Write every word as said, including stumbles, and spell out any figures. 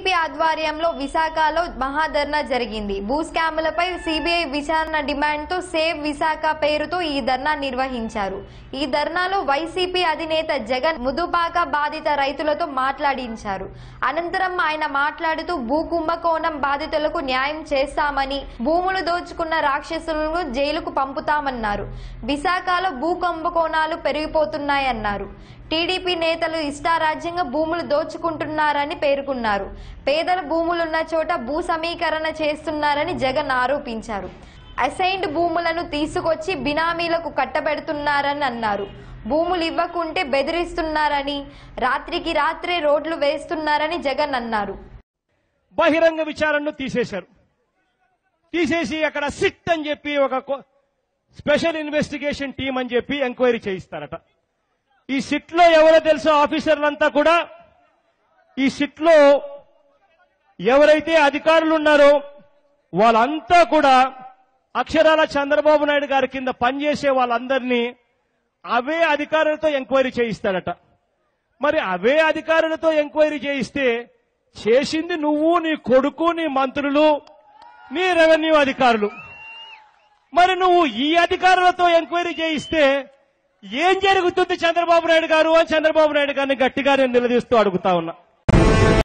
TDP ఆధ్వర్యంలో విశాఖలో మహా ధర్నా జరిగింది. భూ స్కాములపై సిబిఐ విచారణ డిమాండ్తో సేవ్ విశాఖ పేరుతో ఈ ధర్నా నిర్వహించారు. ఈ ధర్నాలో వైసీపీ అధినేత జగన్ ముదుపాక బాధిత రైతులతో మాట్లాడించారు. అనంతరం ఆయన మాట్లాడుతూ భూ కుంభకోణం బాధితులకు న్యాయం చేస్తామని, భూములు దోచుకున్న రాక్షసులను జైలుకు పంపుతామన్నారు. విశాఖలో భూ కుంభకోణాలు పెరిగిపోతున్నాయన్నారు. టీడీపీ నేతలు ఇష్టారాజ్యంగా భూములు దోచుకుంటున్నారని పేర్కొన్నారు. పేదల భూములున్న చోట భూ సమీకరణ చేస్తున్నారని జగన్ ఆరోపించారు. అసైన్డ్ భూములను తీసుకొచ్చి బినామీలకు కట్టబెడుతున్నారని అన్నారు. భూములు ఇవ్వకుంటే బెదిరిస్తున్నారని, రాత్రికి రాత్రే రోడ్లు వేస్తున్నారని జగన్ అన్నారు. బహిరంగ విచారణను తీసేశారు. తీసేసి అక్కడ సిట్ అని చెప్పి ఒక స్పెషల్ ఇన్వెస్టిగేషన్ టీం అని చెప్పి ఎంక్వైరీ చేయిస్తారట. ఈ సిట్ లో ఎవరో తెలుసో ఆఫీసర్లంతా కూడా, ఈ సిట్ లో ఎవరైతే అధికారులు ఉన్నారో వాళ్ళంతా కూడా అక్షరాల చంద్రబాబు నాయుడు గారి కింద పనిచేసే వాళ్ళందరినీ అవే అధికారులతో ఎంక్వైరీ చేయిస్తాడట. మరి అవే అధికారులతో ఎంక్వైరీ చేయిస్తే చేసింది నువ్వు, నీ కొడుకు, నీ మంత్రులు, నీ రెవెన్యూ అధికారులు. మరి నువ్వు ఈ అధికారులతో ఎంక్వైరీ చేయిస్తే ఏం జరుగుతుంది చంద్రబాబు నాయుడు గారు అని చంద్రబాబు నాయుడు గారిని గట్టిగా నేను నిలదీస్తూ అడుగుతా ఉన్నా.